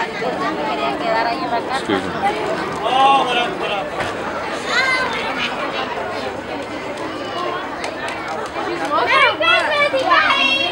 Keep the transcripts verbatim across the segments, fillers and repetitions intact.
Excuse me. Oh, what up, what up? Merry Christmas, everybody!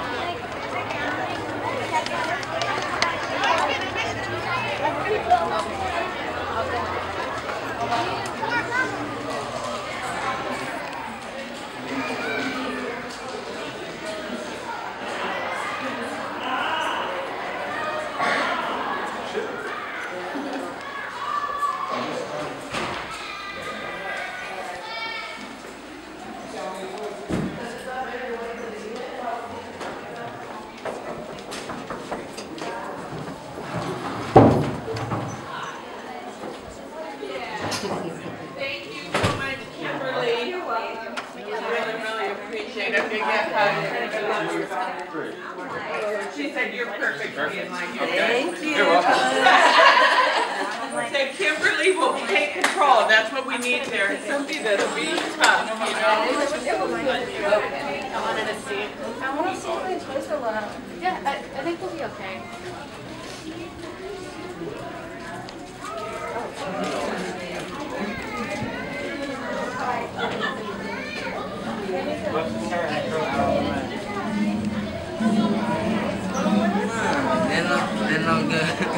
Thank you so much, Kimberly. You're welcome. We really, really appreciate it. Big hug. She said you're perfect for being like you. Thank you. You're welcome. Said Kimberly will take control. That's what we need there. Somebody that'll be tough, you know. I wanted to see. I want to see if my toes are low. Yeah, I, I think we'll be okay. They look, they look good.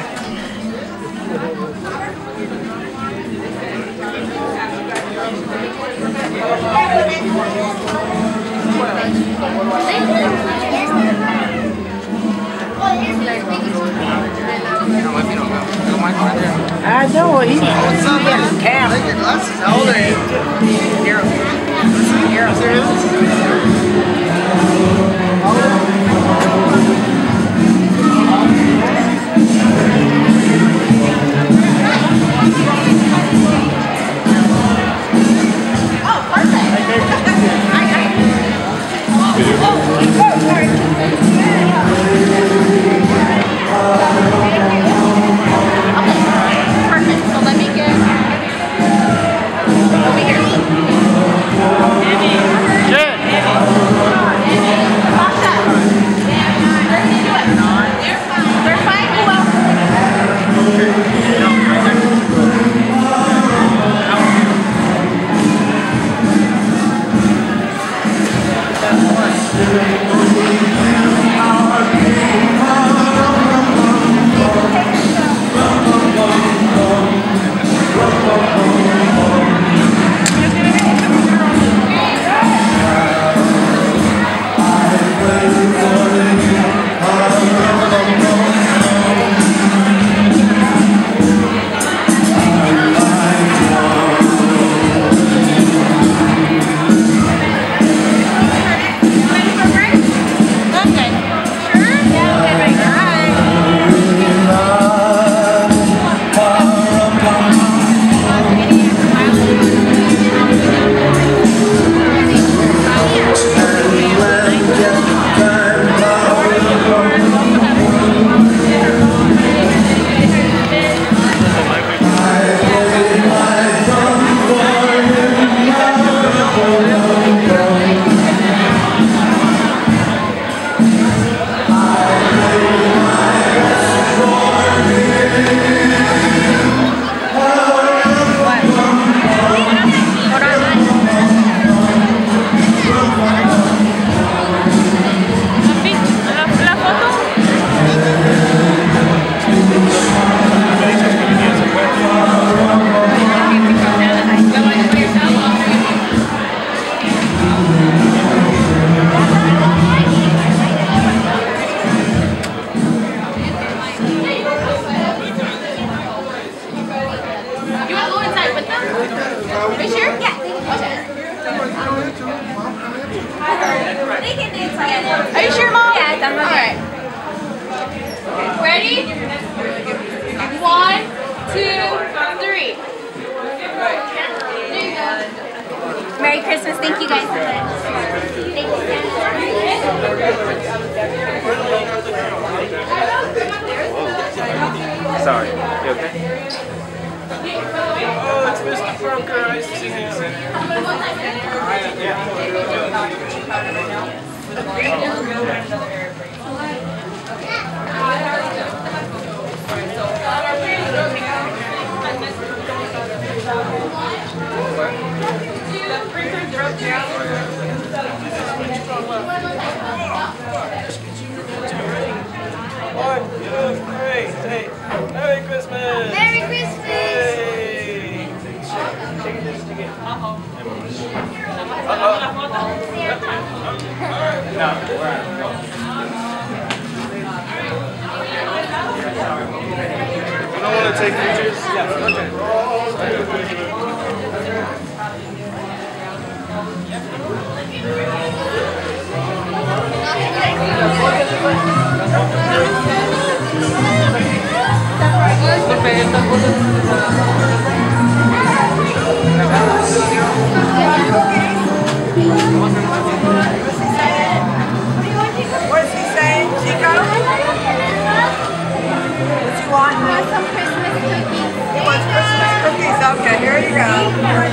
I know, he's What's up, man? calf. Look at us. How old are you? Here. Here. Oh, perfect. Perfect. So let me get over here. Good. Sasha. They're gonna do it. They're fine. They're fine. Who else? Are you sure, Mom? Yeah, I'm okay. Alright. Ready? One, two, three. There you go. Merry Christmas. Thank you guys so much. Thank you. Sorry. You okay? Oh, it's Mister Funker. Nice to see you. Yeah. take pictures? Yeah, okay. What's he saying, Chico? What's he want? Some Christmas cookies. He wants Christmas cookies. Okay, here you go.